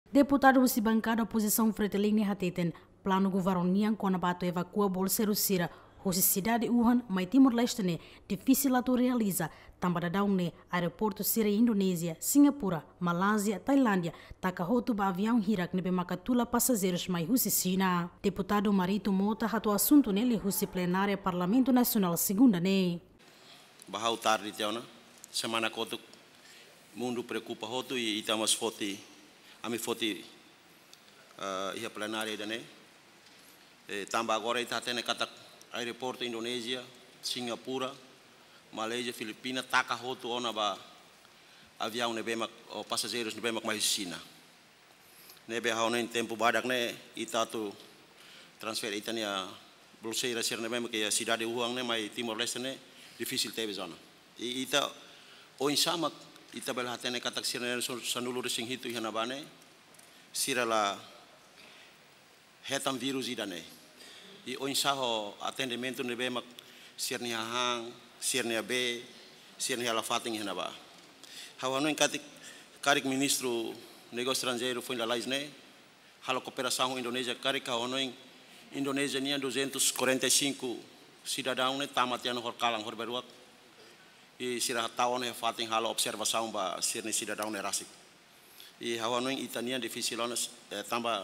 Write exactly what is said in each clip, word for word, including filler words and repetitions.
Deputado Husi bancada oposição Fretilini Hateten, plano governian com abato evacua bolseiro Sira, Husi cidade Wuhan, mai Timor-Leste ne, difícil atu realiza, também da ne, aeroporto Sira Indonésia, Singapura, Malásia, Tailândia, takahotu ba avião hirak nebe makatula passageiros mai Husi China. Deputado Marito Mota hatu assunto nele Husi plenária Parlamento Nacional segunda ne. Bahau tarde tiana, semana kotuk mundo preocupa hotu e itamos foti Ami foti uh, ia plenária dane. E, tambah agora está tendo kata aeroporto Indonésia, Singapura, Malaysia, Filipina, taka hotu ona ba avião nebemak o passageiros nebemak mais China. Nebe hau nem tempo badak ne ita tu transfer itania bolseira ser nebemak ke cidade Wuhan ne mai Timor-Leste ne difícil teve zona. E ita o insamak ita bela hatene katak sira sanulu resing hitu ihanabane sira la hetam virus idane i oinsaho atendimento nebe mak sirni hang sirni be sirni ala fating ihanaba hawano katik karik ministro negócio estrangeiro foi la laisne halo cooperação Indonésia karik hawano Indonésia nia duzentos e quarenta e cinco cidadão ne tamatiano horkalang horberuak e sira tawon he fating halo observação ba sirni cidadão ne rasik e hawano itania difícil onas tamba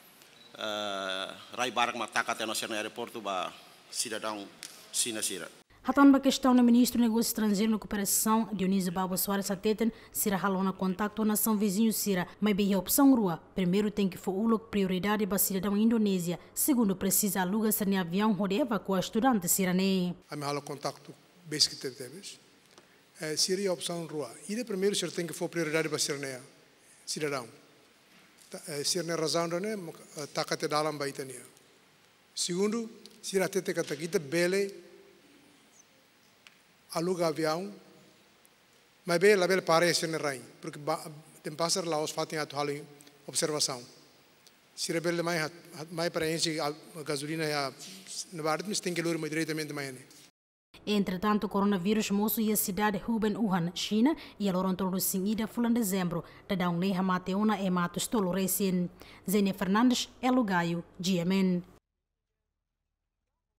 rai barak matakat no sirni aeroporto ba cidadão sina sira Hatan ba questão no ministro do Negócio Estrangeiro e Cooperação Dionísio Babo Soares Ateten sira halo na contacto nação vizinho sira mas bem a opção rua primeiro tem que for ulo prioridade ba cidadão Indonésia segundo precisa aluga sirni avião rode evacuar estudante sira ne ami halo contacto basic teves é, seria a opção rua. E de primeiro, o senhor tem que for prioridade para ser cidadão. Ser na razão, né? Takate dalam baitania. Segundo, se a tete katakita bele aluga avião, mas bele a bele parece na rain, porque tem passar lá os fatos atu halo observação. Se a bele mais mais preenche a gasolina é na verdade, mas tem que lutar mais diretamente mais né. Entretanto, o coronavírus moço e a cidade Hubei, Wuhan, China, e a Loronto Singida, fulan dezembro, da Daunei Hamateona e Matos Tolo Recien. Zene Fernandes, Elugaio, G M N.